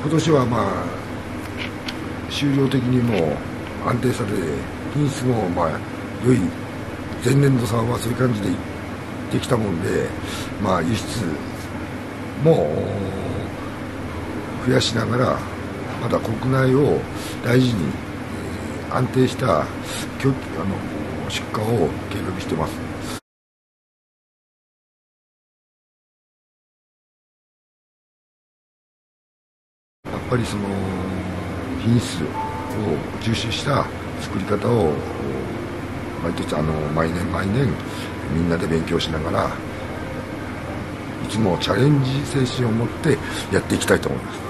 今年は終了的にも安定され、品質も良い、前年度さんはそういう感じでできたもんで、輸出も増やしながら、まだ国内を大事に安定した出荷を計画してます。やっぱりその品質を重視した作り方を毎年みんなで勉強しながら、いつもチャレンジ精神を持ってやっていきたいと思います。